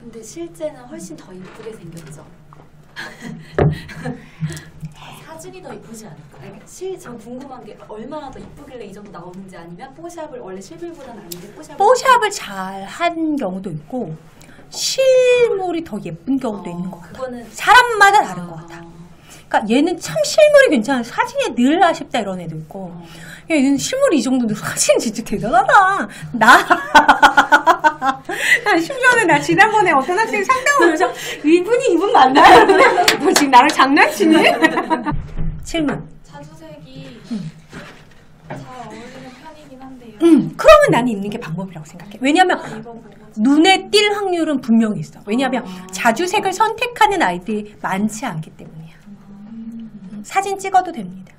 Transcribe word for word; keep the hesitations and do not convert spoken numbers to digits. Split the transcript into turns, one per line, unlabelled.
근데 실제는 훨씬 더 이쁘게 생겼죠. 사진이 더 이쁘지 않을까요? 실, 저 궁금한 게 얼마나 더 이쁘길래 이 정도 나오는지 아니면 뽀샵을 원래 실물보다는 아닌데 뽀샵을
뽀샵을 잘 한 경우도 있고 실물이 더 예쁜 경우도
어,
있는 것 같아요.
그거는
사람마다 다른
아,
것 같아. 그러니까 얘는 참 실물이 괜찮아. 사진에 늘 아쉽다 이런 애도 있고
어.
얘는 실물이 이 정도인데 사진 진짜 대단하다. 나 심지어는 나 지난번에 어떤 학생이 상담을 오면서 이분이 이분 맞나요? 너 지금 나랑 장난치니? 실물.
자주색이
음.
잘 어울리는 편이긴 한데요.
음, 그러면 나는 입는 게 방법이라고 생각해. 왜냐면
입어보고
눈에 띌 확률은 분명히 있어. 왜냐하면 자주색을 선택하는 아이들이 많지 않기 때문이야. 음, 사진 찍어도 됩니다.